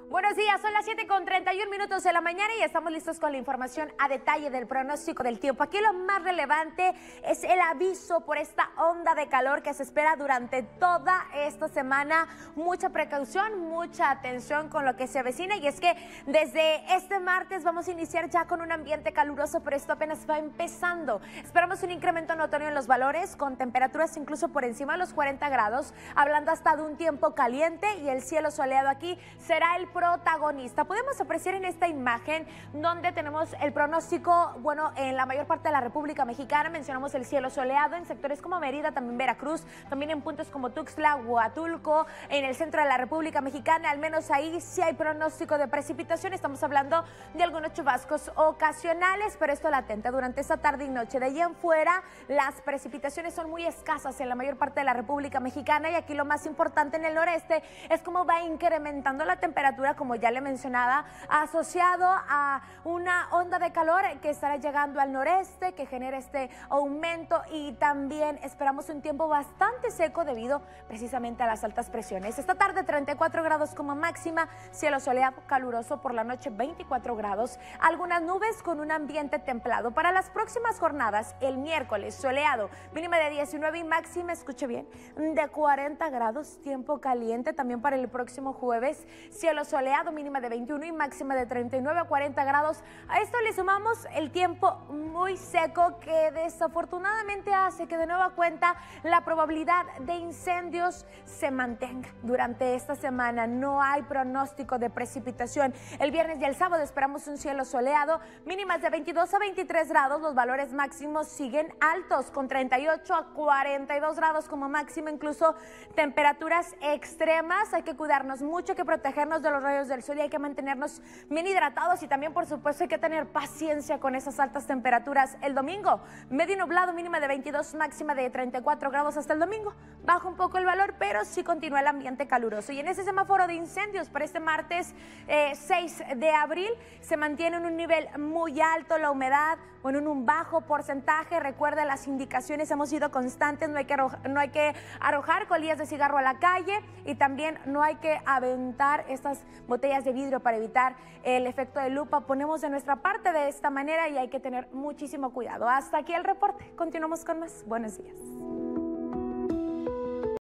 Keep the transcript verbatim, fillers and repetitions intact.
Buenos días, son las siete con treinta y un minutos de la mañana y estamos listos con la información a detalle del pronóstico del tiempo. Aquí lo más relevante es el aviso por esta onda de calor que se espera durante toda esta semana. Mucha precaución, mucha atención con lo que se avecina, y es que desde este martes vamos a iniciar ya con un ambiente caluroso, pero esto apenas va empezando. Esperamos un incremento notorio en los valores, con temperaturas incluso por encima de los cuarenta grados, hablando hasta de un tiempo caliente, y el cielo soleado aquí será el protagonista. Podemos apreciar en esta imagen donde tenemos el pronóstico, bueno, en la mayor parte de la República Mexicana mencionamos el cielo soleado en sectores como Mérida, también Veracruz, también en puntos como Tuxtla, Huatulco, en el centro de la República Mexicana, al menos ahí sí hay pronóstico de precipitación. Estamos hablando de algunos chubascos ocasionales, pero esto latente durante esta tarde y noche. De allí en fuera, las precipitaciones son muy escasas en la mayor parte de la República Mexicana, y aquí lo más importante en el noreste es cómo va incrementando la temperatura, como ya le mencionaba, asociado a una onda de calor que estará llegando al noreste, que genera este aumento, y también esperamos un tiempo bastante seco debido precisamente a las altas presiones. Esta tarde treinta y cuatro grados como máxima, cielo soleado caluroso, por la noche veinticuatro grados, algunas nubes con un ambiente templado. Para las próximas jornadas, el miércoles soleado, mínima de diecinueve y máxima, escuche bien, de cuarenta grados, tiempo caliente. También para el próximo jueves, cielo soleado, mínima de veintiuno y máxima de treinta y nueve a cuarenta grados. A esto le sumamos el tiempo muy seco, que desafortunadamente hace que de nueva cuenta la probabilidad de incendios se mantenga durante esta semana. No hay pronóstico de precipitación. El viernes y el sábado esperamos un cielo soleado, mínimas de veintidós a veintitrés grados. Los valores máximos siguen altos, con treinta y ocho a cuarenta y dos grados como máxima, incluso temperaturas extremas. Hay que cuidarnos mucho, hay que protegernos de los rayos del sol y hay que mantenernos bien hidratados, y también por supuesto hay que tener paciencia con esas altas temperaturas. El domingo, medio nublado, mínima de veintidós, máxima de treinta y cuatro grados hasta el domingo. Baja un poco el valor, pero sí continúa el ambiente caluroso. Y en ese semáforo de incendios para este martes eh, seis de abril se mantiene en un nivel muy alto la humedad, bueno, en un bajo porcentaje. Recuerda, las indicaciones hemos sido constantes: no hay que arrojar, no hay que arrojar colillas de cigarro a la calle, y también no hay que aventar estas botellas de vidrio para evitar el efecto de lupa. Ponemos de nuestra parte de esta manera y hay que tener muchísimo cuidado. Hasta aquí el reporte. Continuamos con más. Buenos días.